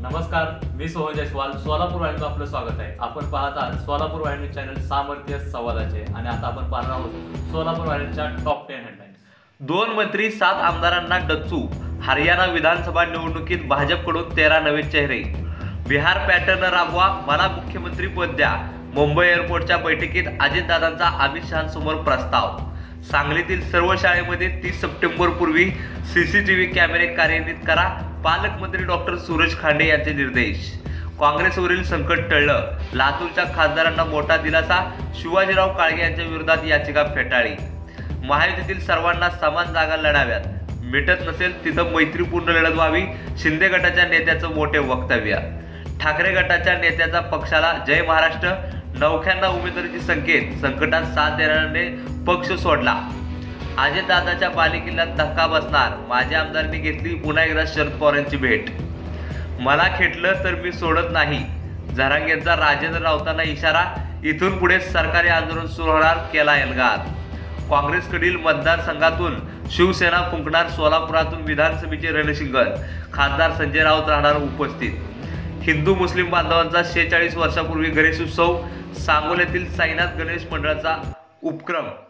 नमस्कार, मी सोहन जयस्वाल. सोलापूर वाहिनीचं आपलं स्वागत आहे. आपण पाहत आहात सोलापूर वाहिनी चॅनल सामर्थ्य संवादाचे आणि आता आपण पाहणार आहोत सोलापूर वाहिनीच्या टॉप 10 हेडलाईन्स. 2 मंत्री 7 आमदारांना डच्चू. हरियाणा विधानसभा निवडणुकीत भाजपकडून 13 नवे चेहरे. बिहार पॅटर्न राबवा, मला मुख्यमंत्री पद द्या. मुंबई एअरपोर्टच्या बैठकीत अजितदादांचा अमित शहांसमोर प्रस्ताव. सांगलीतील सर्व शाळेमध्ये 30 सप्टेंबर पूर्वी सीसीटीव्ही कॅमेरे कार्यान्वित करा. पालकमंत्री डॉक्टर सूरज खांडे यांचे निर्देश. काँग्रेसवरील संकट टळलं, लातूरच्या खासदारांना मोठा दिलासा. शिवाजीराव काळगे यांच्या विरोधात याचिका फेटाळली. महायुतीतील सर्वांना समान जागा लढाव्यात, मिटत नसेल तिथं मैत्रीपूर्ण लढत व्हावी. शिंदे गटाच्या नेत्याचं मोठे वक्तव्य. ठाकरे गटाच्या नेत्याचा पक्षाला जय महाराष्ट्र. नवख्यांना उमेदवारीचे संकेत, संकटात साथ देणाऱ्याने पक्ष सोडला. अजितदादाच्या बालेकिल्ल्यात धक्का बसणार, माजी आमदारांनी घेतली पुन्हा एकदा शरद पवारांची भेट. मला खेटलं तर मी सोडत नाही, जरांगेंचा राजेंद्र राऊतांना इशारा. इथून पुढे सरकारी आंदोलन सुरू होणार, केला एल्गार. काँग्रेसकडील मतदारसंघातून शिवसेना फुंकणार, सोलापुरातून विधानसभेचे रणशिंगण. खासदार संजय राऊत राहणार उपस्थित. हिंदू मुस्लिम बांधवांचा 46 वर्षापूर्वी गणेशोत्सव. सांगोल्यातील साईनाथ गणेश मंडळाचा उपक्रम.